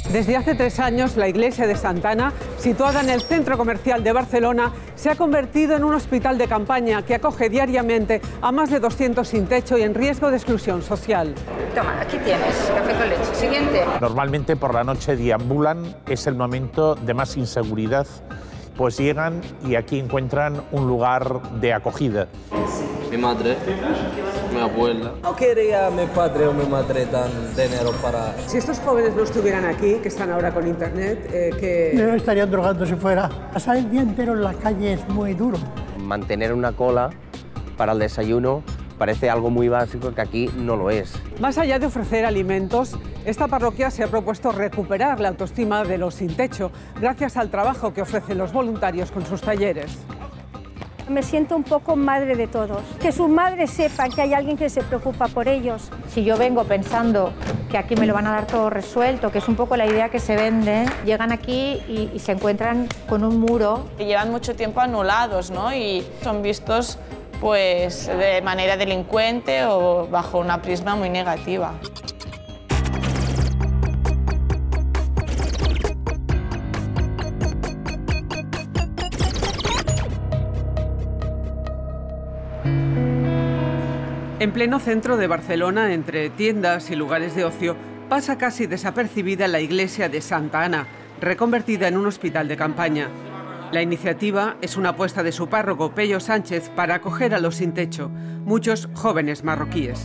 Desde hace 3 años, la iglesia de Santa Ana, situada en el centro comercial de Barcelona, se ha convertido en un hospital de campaña que acoge diariamente a más de 200 sin techo y en riesgo de exclusión social. Toma, aquí tienes, café con leche. Siguiente. Normalmente por la noche deambulan, es el momento de más inseguridad, pues llegan y aquí encuentran un lugar de acogida. Mi madre, mi abuela. No quería mi padre o mi madre dan dinero para... Si estos jóvenes no estuvieran aquí, que están ahora con internet, No estarían drogando si fuera. Pasar el día entero en la calle es muy duro. Mantener una cola para el desayuno parece algo muy básico que aquí no lo es. Más allá de ofrecer alimentos, esta parroquia se ha propuesto recuperar la autoestima de los sin techo gracias al trabajo que ofrecen los voluntarios con sus talleres. Me siento un poco madre de todos. Que sus madres sepan que hay alguien que se preocupa por ellos. Si yo vengo pensando que aquí me lo van a dar todo resuelto, que es un poco la idea que se vende, llegan aquí y se encuentran con un muro. Que llevan mucho tiempo anulados, ¿no? Y son vistos pues de manera delincuente o bajo una prisma muy negativa. En pleno centro de Barcelona, entre tiendas y lugares de ocio, pasa casi desapercibida la iglesia de Santa Ana, reconvertida en un hospital de campaña. La iniciativa es una apuesta de su párroco, Pello Sánchez, para acoger a los sin techo, muchos jóvenes marroquíes.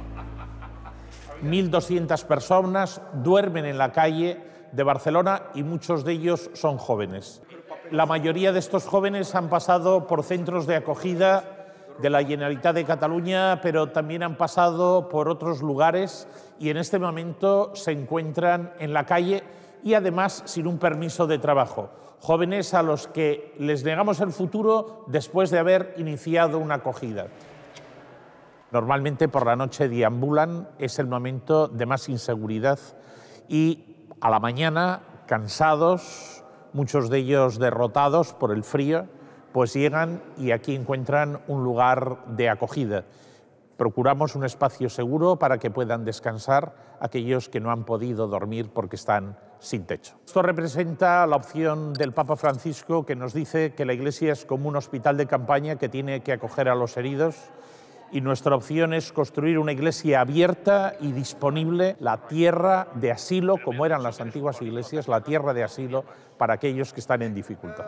1.200 personas duermen en la calle de Barcelona y muchos de ellos son jóvenes. La mayoría de estos jóvenes han pasado por centros de acogida de la Generalitat de Cataluña, pero también han pasado por otros lugares y en este momento se encuentran en la calle y además sin un permiso de trabajo. Jóvenes a los que les negamos el futuro después de haber iniciado una acogida. Normalmente por la noche deambulan, es el momento de más inseguridad y a la mañana, cansados, muchos de ellos derrotados por el frío, pues llegan y aquí encuentran un lugar de acogida. Procuramos un espacio seguro para que puedan descansar aquellos que no han podido dormir porque están sin techo. Esto representa la opción del Papa Francisco, que nos dice que la Iglesia es como un hospital de campaña que tiene que acoger a los heridos, y nuestra opción es construir una iglesia abierta y disponible, la tierra de asilo, como eran las antiguas iglesias, la tierra de asilo para aquellos que están en dificultad.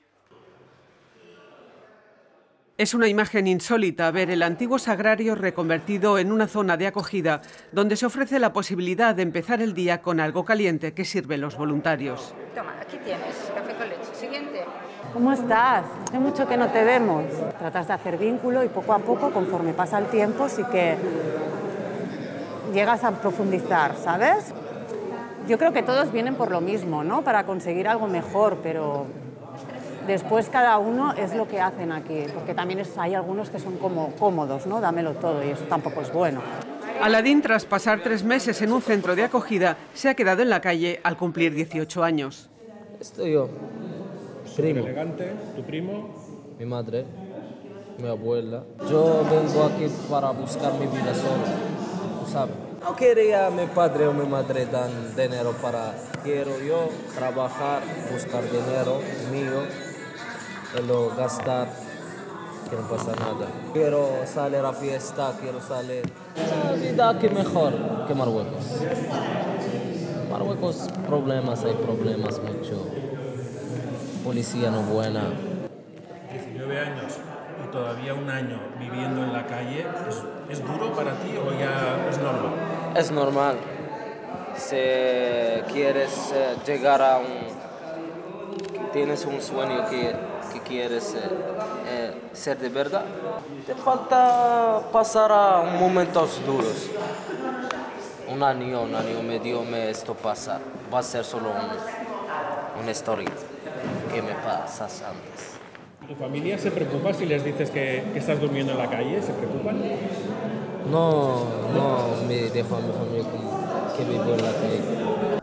Es una imagen insólita ver el antiguo sagrario reconvertido en una zona de acogida donde se ofrece la posibilidad de empezar el día con algo caliente que sirven los voluntarios. Toma, aquí tienes, café con leche. Siguiente. ¿Cómo estás? Hace mucho que no te vemos. Tratas de hacer vínculo y poco a poco, conforme pasa el tiempo, sí que llegas a profundizar, ¿sabes? Yo creo que todos vienen por lo mismo, ¿no? Para conseguir algo mejor, pero después cada uno es lo que hacen aquí, porque también hay algunos que son como cómodos, ¿no? Dámelo todo y eso tampoco es bueno. Aladín, tras pasar 3 meses en un centro de acogida, se ha quedado en la calle al cumplir 18 años. Estoy yo, primo. Elegante, tu primo. Mi madre, mi abuela. Yo vengo aquí para buscar mi vida solo, ¿sabes? No quería mi padre o mi madre dan dinero para... Quiero yo trabajar, buscar dinero mío, y lo gastar, que no pasa nada. Quiero salir a fiesta, quiero salir... Una vida aquí mejor que Marruecos. Marruecos, hay problemas mucho. Policía no buena. 19 años y todavía un año viviendo en la calle, ¿es duro para ti o ya es normal? Es normal. Si quieres llegar a tienes un sueño que quieres ser de verdad, te falta pasar a momentos duros. Un año y medio esto pasa. Va a ser solo una historia que me pasas antes. ¿Tu familia se preocupa si les dices que estás durmiendo en la calle? ¿Se preocupan? No, me dejo a mi familia que vivo en la calle.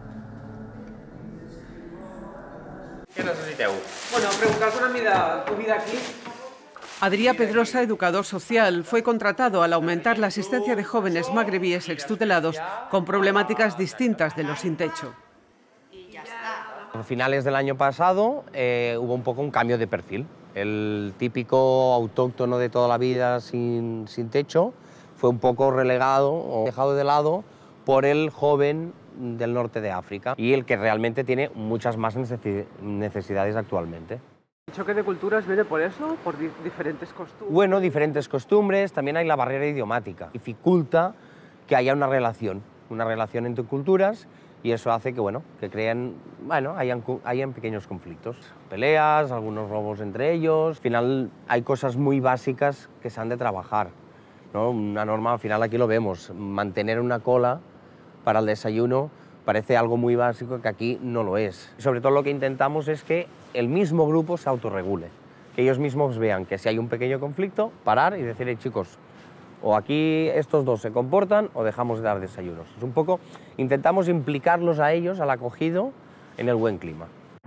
Què necessiteu? Bueno, preguntar por tu vida aquí. Adrià Pedrosa, educador social, fue contratado al aumentar la asistencia de jóvenes magrebíes extutelados con problemáticas distintas de los sin techo. A finales del año pasado hubo un poco un cambio de perfil. El típico autóctono de toda la vida sin techo fue un poco relegado o dejado de lado por el joven del norte de África y el que realmente tiene muchas más necesidades actualmente. ¿El choque de culturas viene por eso? ¿Por diferentes costumbres? Bueno, diferentes costumbres, también hay la barrera idiomática. Dificulta que haya una relación entre culturas y eso hace que, bueno, que hayan pequeños conflictos. Peleas, algunos robos entre ellos. Al final hay cosas muy básicas que se han de trabajar, ¿no? Una norma, al final aquí lo vemos, mantener una cola para el desayuno parece algo muy básico que aquí no lo es. Sobre todo lo que intentamos es que el mismo grupo se autorregule, que ellos mismos vean que si hay un pequeño conflicto, parar y decir, chicos, o aquí estos dos se comportan o dejamos de dar desayunos. Es un poco, intentamos implicarlos a ellos, al acogido, en el buen clima.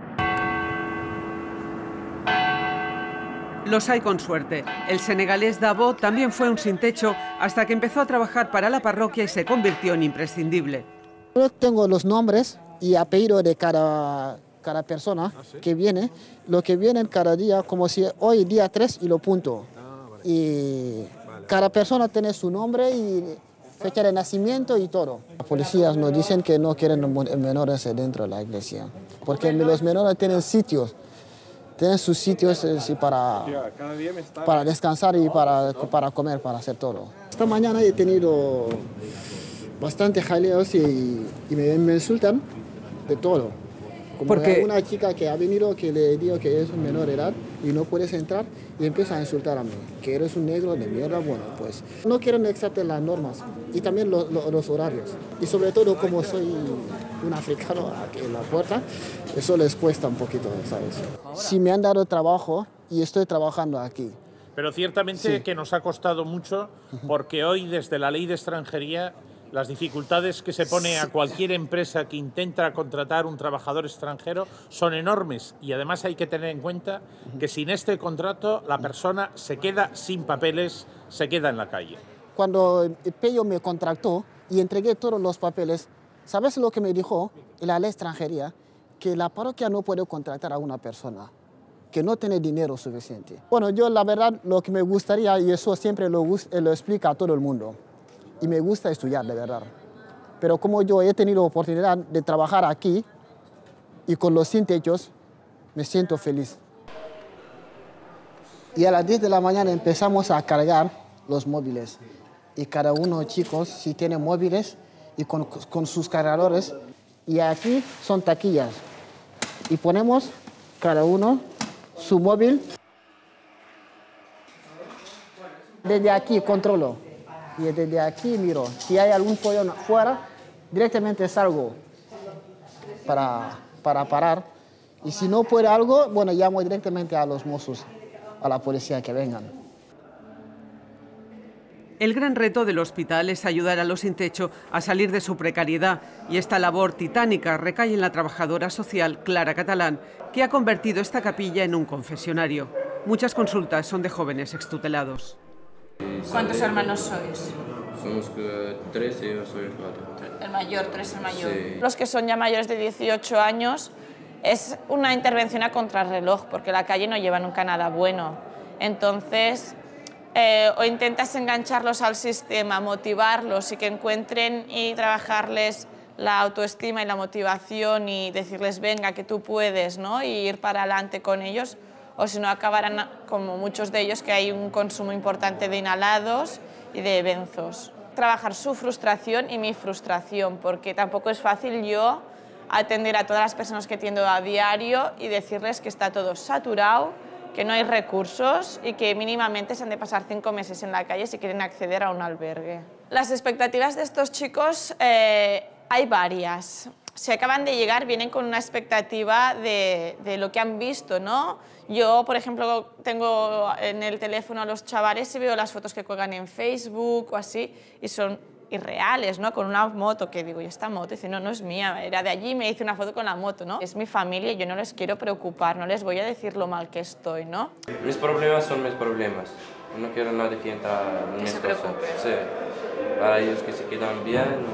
Los hay con suerte. El senegalés Dabo también fue un sin techo hasta que empezó a trabajar para la parroquia y se convirtió en imprescindible. Yo tengo los nombres y apellidos de cada persona que viene, lo que vienen cada día, como si hoy día 3 y lo punto. Y cada persona tiene su nombre y fecha de nacimiento y todo. Las policías nos dicen que no quieren menores dentro de la iglesia, porque los menores tienen sitios. Tienen sus sitios para descansar y para comer, para hacer todo. Esta mañana he tenido bastante jaleos y me insultan de todo. Como hay una chica que ha venido que le digo que es un menor de edad y no puedes entrar y empieza a insultar a mí, que eres un negro de mierda. Bueno, pues no quieren aceptar las normas y también los horarios. Y sobre todo como soy un africano aquí en la puerta, eso les cuesta un poquito, ¿sabes? Sí me han dado trabajo y estoy trabajando aquí. Pero ciertamente que nos ha costado mucho porque hoy desde la ley de extranjería las dificultades que se pone a cualquier empresa que intenta contratar un trabajador extranjero son enormes y además hay que tener en cuenta que sin este contrato la persona se queda sin papeles, se queda en la calle. Cuando Pello me contrató y entregué todos los papeles, ¿sabes lo que me dijo la ley extranjería? Que la parroquia no puede contratar a una persona que no tiene dinero suficiente. Bueno, yo la verdad lo que me gustaría, y eso siempre lo explica a todo el mundo, y me gusta estudiar, de verdad. Pero como yo he tenido oportunidad de trabajar aquí y con los sin techos, me siento feliz. Y a las 10 de la mañana empezamos a cargar los móviles. Y cada uno, chicos, si tiene móviles y con sus cargadores. Y aquí son taquillas. Y ponemos cada uno su móvil. Desde aquí controlo. Y desde aquí miro, si hay algún follón afuera, directamente salgo para parar. Y si no puede algo, bueno, llamo directamente a los mozos, a la policía que vengan. El gran reto del hospital es ayudar a los sin techo a salir de su precariedad y esta labor titánica recae en la trabajadora social Clara Catalán, que ha convertido esta capilla en un confesionario. Muchas consultas son de jóvenes extutelados. ¿Cuántos hermanos sois? Somos 3 y yo soy el 4. El mayor, 3 el mayor. Sí. Los que son ya mayores de 18 años es una intervención a contrarreloj, porque la calle no lleva nunca nada bueno. Entonces, o intentas engancharlos al sistema, motivarlos y que encuentren y trabajarles la autoestima y la motivación y decirles, venga, que tú puedes, ¿no? Y ir para adelante con ellos. O si no acabarán, como muchos de ellos, que hay un consumo importante de inhalados y de benzos. Trabajar su frustración y mi frustración, porque tampoco es fácil yo atender a todas las personas que atiendo a diario y decirles que está todo saturado, que no hay recursos y que mínimamente se han de pasar 5 meses en la calle si quieren acceder a un albergue. Las expectativas de estos chicos hay varias. Si acaban de llegar, vienen con una expectativa de lo que han visto, ¿no? Yo, por ejemplo, tengo en el teléfono a los chavales y veo las fotos que cuelgan en Facebook o así, y son irreales, ¿no? Con una moto, que digo, ¿y esta moto? Dice, no, no es mía, era de allí y me hice una foto con la moto, ¿no? Es mi familia y yo no les quiero preocupar, no les voy a decir lo mal que estoy, ¿no? Mis problemas son mis problemas. No quiero a nadie que entre en mis cosas. Sí. Para ellos que se quedan bien,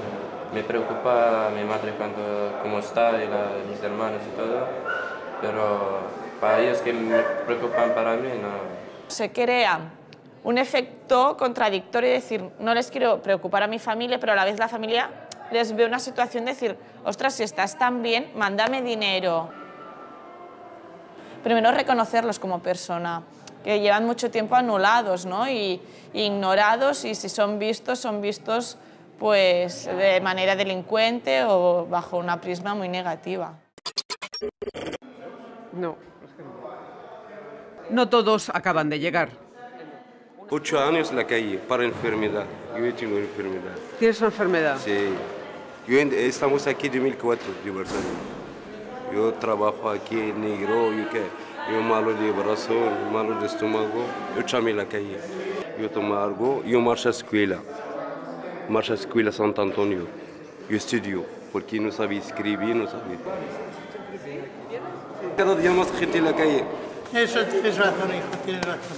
Me preocupa mi madre cómo está y mis hermanos y todo, pero para ellos que me preocupan para mí, no. Se crea un efecto contradictorio, es decir, no les quiero preocupar a mi familia, pero a la vez la familia les ve una situación de decir, ostras, si estás tan bien, mándame dinero. Primero reconocerlos como persona, que llevan mucho tiempo anulados, ¿no? y ignorados, y si son vistos pues de manera delincuente o bajo una prisma muy negativa. No. No todos acaban de llegar. 8 años en la calle, para enfermedad. Yo tengo enfermedad. ¿Tienes una enfermedad? Sí. Estamos aquí en 2004, de Barcelona. Yo trabajo aquí en negro, yo malo de brazo, malo de estómago. Yo chamé la calle. Yo tomo algo, yo marcho a escuela. Marcho a escuela Santo Antonio. Yo estudio, porque no sabía escribir, no sabía. Cada día más gente en la calle. Eso tienes razón, hijo, tienes razón.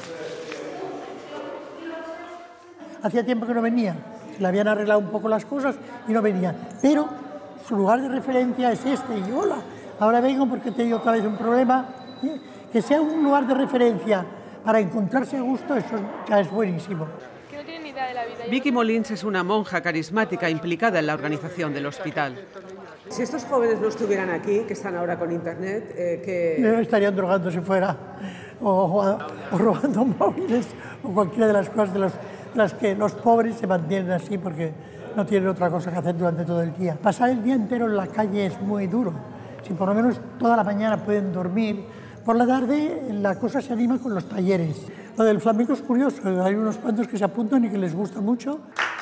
Hacía tiempo que no venía, le habían arreglado un poco las cosas y no venía. Pero su lugar de referencia es este, y hola, ahora vengo porque he tenido otra vez un problema. Que sea un lugar de referencia para encontrarse a gusto, eso ya es buenísimo. Vicky Molins es una monja carismática implicada en la organización del hospital. Si estos jóvenes no estuvieran aquí, que están ahora con internet, estarían drogándose fuera, o robando móviles, o cualquiera de las cosas de las que los pobres se mantienen así porque no tienen otra cosa que hacer durante todo el día. Pasar el día entero en la calle es muy duro. Si por lo menos toda la mañana pueden dormir, por la tarde la cosa se anima con los talleres. Lo del flamenco es curioso, hay unos cuantos que se apuntan y que les gusta mucho.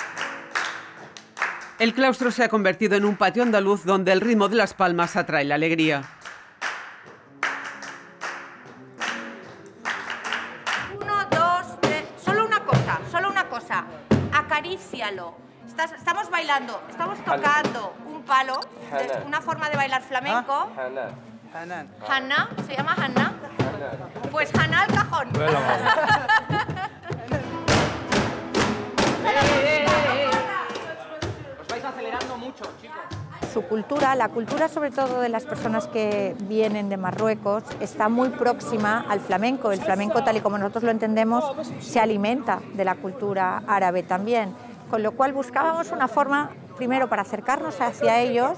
El claustro se ha convertido en un patio andaluz donde el ritmo de las palmas atrae la alegría. 1, 2, 3, solo una cosa, acarícialo. Estamos bailando, estamos tocando un palo, una forma de bailar flamenco. Hanna, ¿se llama Hanna? Pues Hanna al cajón. Os vais acelerando mucho, chicos. Su cultura, la cultura sobre todo de las personas que vienen de Marruecos, está muy próxima al flamenco. El flamenco, tal y como nosotros lo entendemos, se alimenta de la cultura árabe también. Con lo cual buscábamos una forma, primero, para acercarnos hacia ellos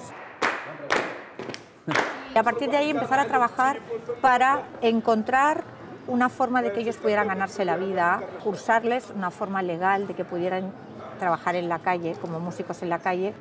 y a partir de ahí empezar a trabajar para encontrar una forma de que ellos pudieran ganarse la vida, cursarles una forma legal de que pudieran trabajar en la calle, como músicos en la calle.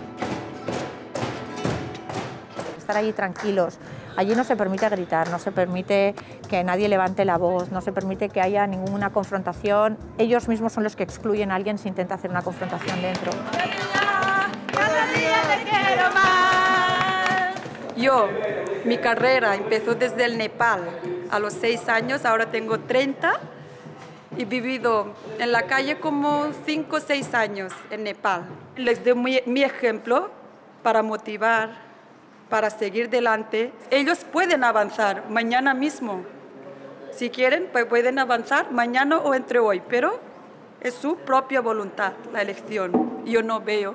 Estar allí tranquilos. Allí no se permite gritar, no se permite que nadie levante la voz, no se permite que haya ninguna confrontación. Ellos mismos son los que excluyen a alguien si intenta hacer una confrontación dentro. Cada día te quiero más. Yo, mi carrera empezó desde el Nepal. A los 6 años, ahora tengo 30 y he vivido en la calle como 5 o 6 años en Nepal. Les doy mi ejemplo para motivar, para seguir adelante. Ellos pueden avanzar mañana mismo. Si quieren, pues pueden avanzar mañana o entre hoy, pero es su propia voluntad, la elección. Yo no veo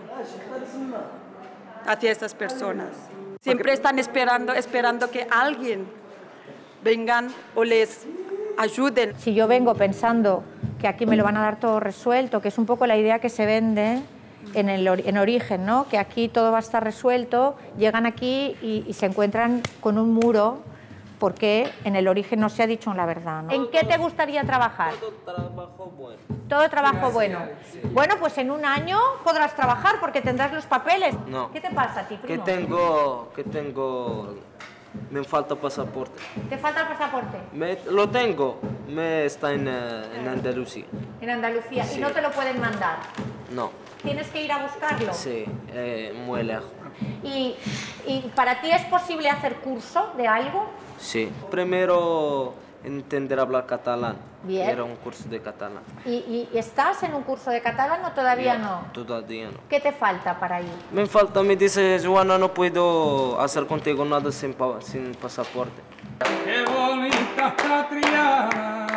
hacia esas personas. Siempre están esperando que alguien vengan o les ayuden. Si yo vengo pensando que aquí me lo van a dar todo resuelto, que es un poco la idea que se vende en origen, ¿no? Que aquí todo va a estar resuelto, llegan aquí y se encuentran con un muro porque en el origen no se ha dicho la verdad, ¿no? ¿En qué te gustaría trabajar? Todo trabajo bueno. Todo trabajo bueno. Sí. Bueno, pues en un año podrás trabajar porque tendrás los papeles. No. ¿Qué te pasa a ti, primo? Que tengo... Me falta pasaporte. ¿Te falta el pasaporte? Lo tengo, está en Andalucía. En Andalucía, Sí. y no te lo pueden mandar. No. ¿Tienes que ir a buscarlo? Sí, muy lejos. ¿Y para ti es posible hacer curso de algo? Sí. Primero entender hablar catalán. Bien. Era un curso de catalán. ¿Y estás en un curso de catalán o todavía no? Todavía no. ¿Qué te falta para ir? Me dice, Joana, no puedo hacer contigo nada sin pasaporte. Qué bonita está Triana,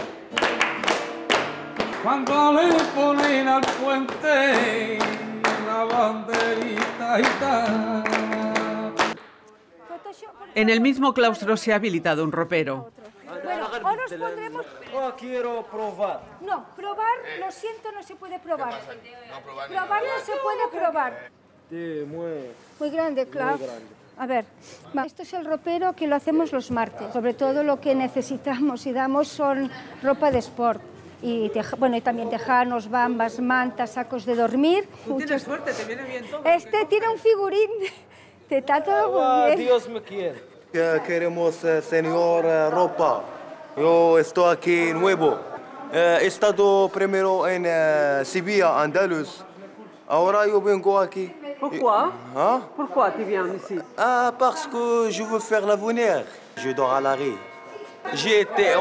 cuando le ponen al puente la una banderita gitana. En el mismo claustro se ha habilitado un ropero. Bueno, o nos pondremos... quiero probar. No, probar, lo siento, no se puede probar. Probar no se puede probar. Sí, muy grande, claro. Muy grande. A ver, esto es el ropero que lo hacemos los martes. Sobre todo lo que necesitamos y damos son ropa de sport. Y, bueno, y también tejanos, bambas, mantas, sacos de dormir. Tú tienes suerte, te viene bien todo. Este tiene un figurín. Te está todo muy bien. Dios me quiere. Queremos, señor, ropa. Yo estoy aquí nuevo. He estado primero en Sevilla, Andaluz. Ahora yo vengo aquí. Pourquoi? Pourquoi tu viens ici? Parce que je veux faire l'avenir. Je dors à l'arrêt. J'ai été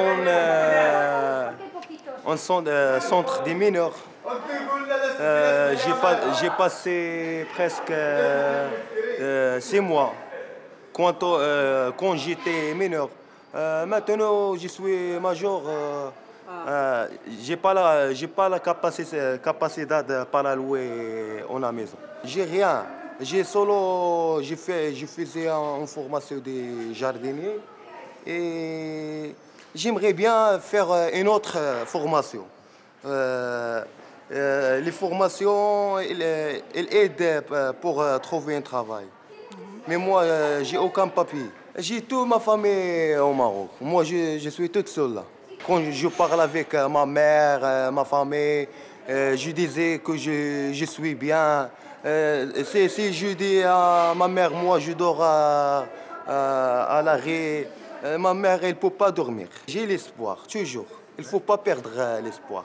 en centre des mineurs. J'ai passé presque 6 mois quand j'étais mineur. Maintenant, je suis major. J'ai pas la capacité para louer una maison. J'ai rien. Je faisais une formation de jardinier et j'aimerais bien faire une autre formation. Les formations, elles aident pour trouver un travail. Mais moi, j'ai aucun papier. J'ai toute ma famille au Maroc. Moi, je suis toute seule là. Quand je parle avec ma mère, ma famille, je disais que je suis bien. Si je dis à ma mère, moi, je dors à l'arrêt, ma mère, elle ne peut pas dormir. J'ai l'espoir, toujours. Il ne faut pas perdre l'espoir.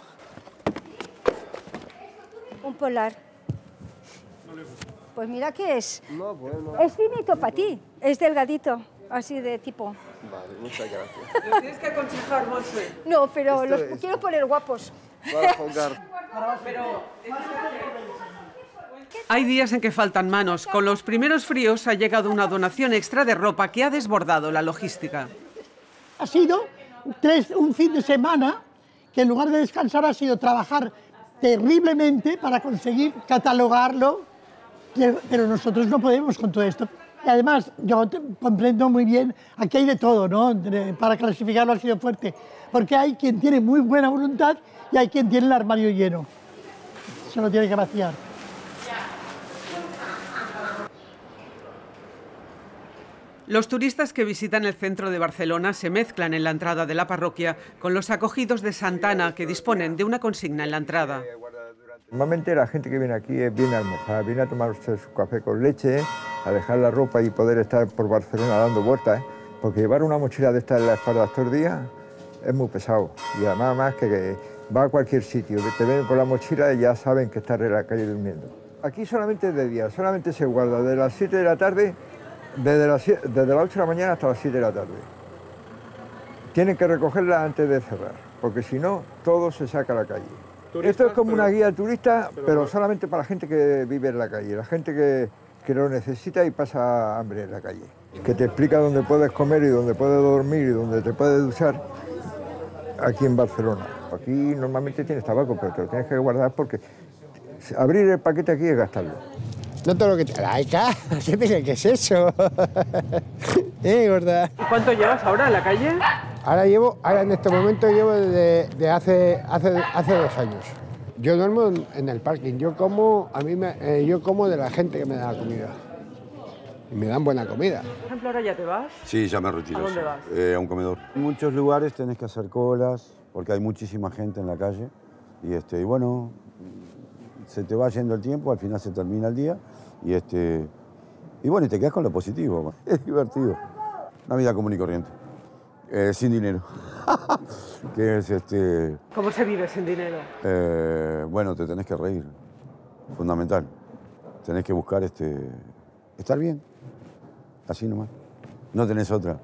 Un polar. Pues mira qué es. No, bueno. Es finito para ti, es delgadito, así de tipo. Vale, muchas gracias. Lo tienes que aconsejar, Monse. No, pero los quiero poner guapos. Para jugar. Hay días en que faltan manos. Con los primeros fríos ha llegado una donación extra de ropa que ha desbordado la logística. Ha sido un fin de semana que en lugar de descansar ha sido trabajar terriblemente para conseguir catalogarlo, pero nosotros no podemos con todo esto. Y además, yo comprendo muy bien, aquí hay de todo, ¿no? Para clasificarlo ha sido fuerte, porque hay quien tiene muy buena voluntad y hay quien tiene el armario lleno. Se lo tiene que vaciar. Los turistas que visitan el centro de Barcelona se mezclan en la entrada de la parroquia con los acogidos de Santa Ana, que disponen de una consigna en la entrada. Normalmente la gente que viene aquí viene a almorzar, viene a tomarse su café con leche, a dejar la ropa y poder estar por Barcelona dando vueltas, porque llevar una mochila de estas en la espalda todo el día es muy pesado. Y además que va a cualquier sitio, te ven con la mochila y ya saben que estás en la calle durmiendo. Aquí solamente es de día, solamente se guarda de las 7 de la tarde, desde las 8 de la mañana hasta las 7 de la tarde. Tienen que recogerla antes de cerrar, porque si no, todo se saca a la calle. Esto es como una guía turista, pero solamente para la gente que vive en la calle, la gente que lo necesita y pasa hambre en la calle. Que te explica dónde puedes comer y dónde puedes dormir y dónde te puedes duchar aquí en Barcelona. Aquí normalmente tienes tabaco, pero te lo tienes que guardar porque abrir el paquete aquí es gastarlo. No todo lo que te... ¡Laica! ¿Qué te crees que es eso? Gorda. ¿Y cuánto llevas ahora en la calle? Ahora en este momento llevo de hace 2 años. Yo duermo en el parking. Yo como de la gente que me da la comida. Y me dan buena comida. Por ejemplo, ¿ahora ya te vas? Sí, ya me retiro. ¿A dónde vas? A un comedor. En muchos lugares tenés que hacer colas porque hay muchísima gente en la calle. Y bueno, se te va yendo el tiempo, al final se termina el día. Y bueno, y te quedas con lo positivo. Es divertido. Una vida común y corriente. Sin dinero. Que es ¿Cómo se vive sin dinero? Bueno, te tenés que reír. Fundamental. Tenés que buscar estar bien. Así nomás. No tenés otra.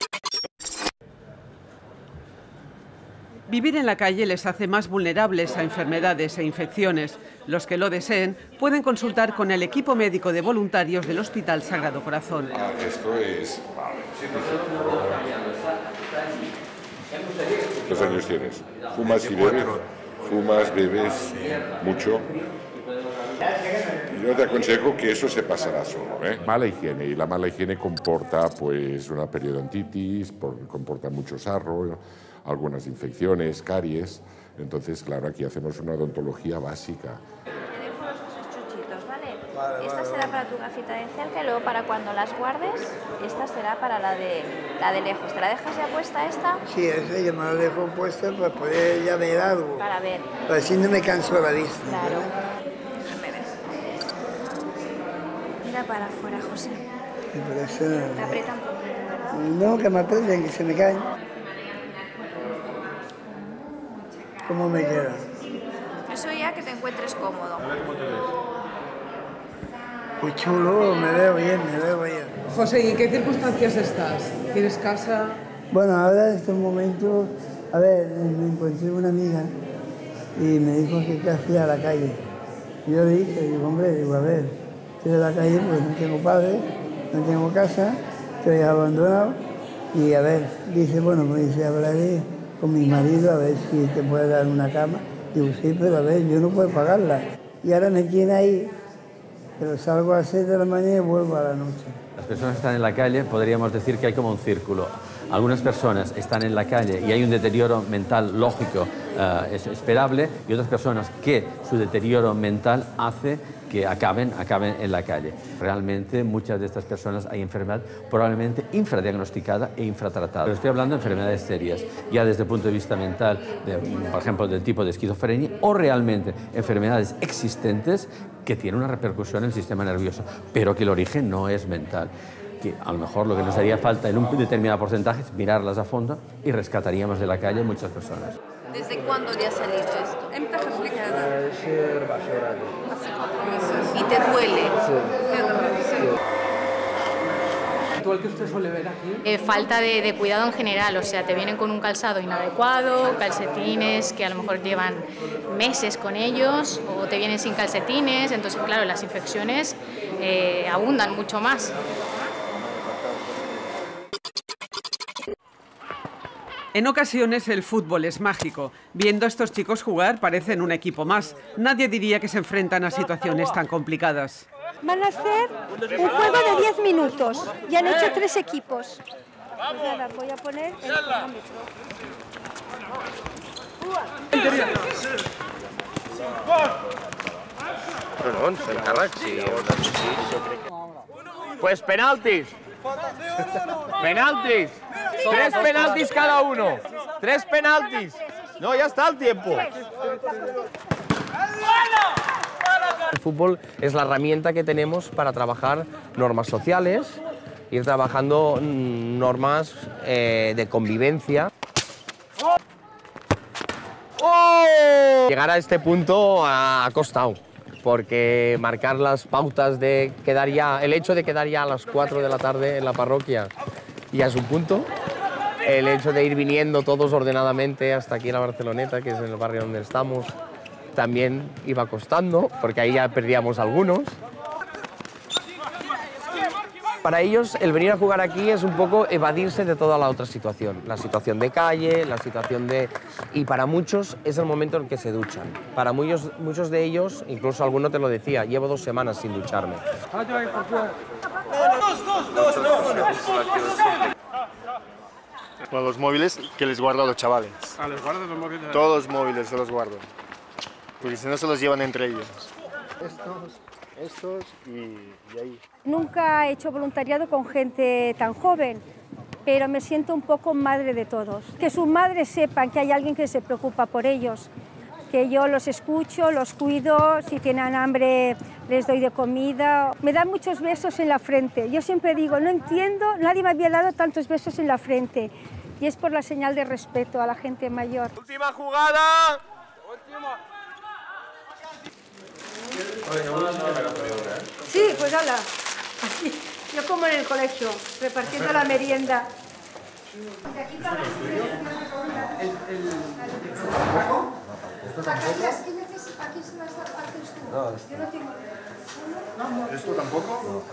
Vivir en la calle les hace más vulnerables a enfermedades e infecciones. Los que lo deseen pueden consultar con el equipo médico de voluntarios del Hospital Sagrado Corazón. Esto es... ¿Cuántos años tienes? ¿Fumas y bebes? ¿Fumas, bebes mucho? Yo te aconsejo que eso se pasará solo, ¿eh? Mala higiene, y la mala higiene comporta pues una periodontitis, comporta mucho sarro, algunas infecciones, caries. Entonces, claro, aquí hacemos una odontología básica. Te dejo esos chuchitos, ¿vale? Esta será para tu gafita de cerca y luego para cuando las guardes, esta será para la de lejos. ¿Te la dejas ya puesta esta? Sí, esa yo me la dejo puesta para poder ya ver algo. Para ver. Para así no me canso la vista. Claro. Déjame ver. Mira para afuera, José. Te aprieta un poquito, ¿verdad? No, que me aprieten, que se me caen. ¿Cómo me queda? Eso ya que te encuentres cómodo. A ver cómo te ves. Pues chulo, me veo bien, me veo bien. José, ¿y en qué circunstancias estás? ¿Tienes casa? Bueno, ahora en estos momentos, a ver, me encontré una amiga y me dijo que qué hacía a la calle. Y yo le dije, digo, hombre, digo, a ver, estoy en la calle porque no tengo padre, no tengo casa, estoy abandonado. Y a ver, dice, bueno, pues dice, hablaré con mi marido a ver si te puede dar una cama. Digo, sí, pero a ver, yo no puedo pagarla. Y ahora me tiene ahí, pero salgo a las 6 de la mañana y vuelvo a la noche. Las personas que están en la calle, podríamos decir que hay como un círculo. Algunas personas están en la calle y hay un deterioro mental lógico, es esperable, y otras personas que su deterioro mental hace que acaben en la calle. Realmente muchas de estas personas hay enfermedad probablemente infradiagnosticada e infratratada. Pero estoy hablando de enfermedades serias, ya desde el punto de vista mental, por ejemplo, del tipo de esquizofrenia, o realmente enfermedades existentes que tienen una repercusión en el sistema nervioso, pero que el origen no es mental. Que a lo mejor lo que nos haría falta en un determinado porcentaje es mirarlas a fondo y rescataríamos de la calle muchas personas. ¿Desde cuándo te ha salido esto? Hace 4 meses. ¿Y te duele? Sí. ¿Habitual que usted suele ver aquí? Falta de cuidado en general, o sea, te vienen con un calzado inadecuado, calcetines que a lo mejor llevan meses con ellos, o te vienen sin calcetines, entonces claro, las infecciones abundan mucho más. En ocasiones el fútbol es mágico. Viendo a estos chicos jugar parecen un equipo más. Nadie diría que se enfrentan a situaciones tan complicadas. Van a hacer un juego de 10 minutos. Ya han hecho 3 equipos. Pues nada, voy a poner el cronómetro. Pues penaltis. Penaltis. 3 penaltis cada uno. 3 penaltis. No, ya está el tiempo. El fútbol es la herramienta que tenemos para trabajar normas sociales, ir trabajando normas de convivencia. Llegar a este punto ha costado, porque marcar las pautas de quedar ya, el hecho de quedar ya a las 4 de la tarde en la parroquia ya es un punto. El hecho de ir viniendo todos ordenadamente hasta aquí en la Barceloneta, que es en el barrio donde estamos, también iba costando, porque ahí ya perdíamos algunos. Para ellos, el venir a jugar aquí es un poco evadirse de toda la otra situación. La situación de calle, la situación de... Y para muchos es el momento en que se duchan. Para muchos de ellos, incluso alguno te lo decía, llevo 2 semanas sin ducharme. Bueno, los móviles que les guardo a los chavales. ¿A los guardas los móviles? Todos los móviles se los guardo. Porque si no se los llevan entre ellos. Estos y ahí. Nunca he hecho voluntariado con gente tan joven, pero me siento un poco madre de todos. Que sus madres sepan que hay alguien que se preocupa por ellos, que yo los escucho, los cuido, si tienen hambre les doy de comida. Me dan muchos besos en la frente. Yo siempre digo, no entiendo, nadie me había dado tantos besos en la frente. Y es por la señal de respeto a la gente mayor. ¡Última jugada! Sí, pues hala. Así, yo como en el colegio, repartiendo la merienda. ¿Esto tampoco?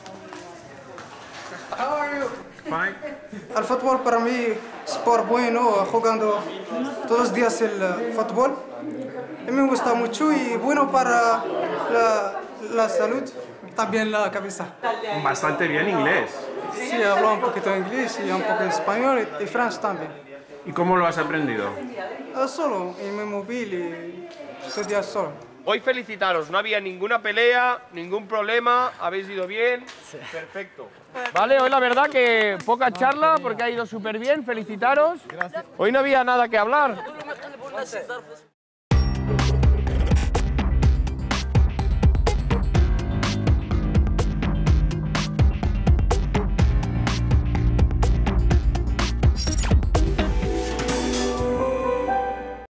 El fútbol para mí es por bueno, jugando todos los días el fútbol. A mí me gusta mucho y bueno para la salud, también la cabeza. Bastante bien inglés. Sí, hablo un poquito inglés y un poco español y francés también. ¿Y cómo lo has aprendido? Solo, en mi móvil y estudiar solo. Hoy felicitaros, no había ninguna pelea, ningún problema, habéis ido bien, perfecto. Vale, hoy la verdad que poca charla porque ha ido súper bien, felicitaros. Hoy no había nada que hablar.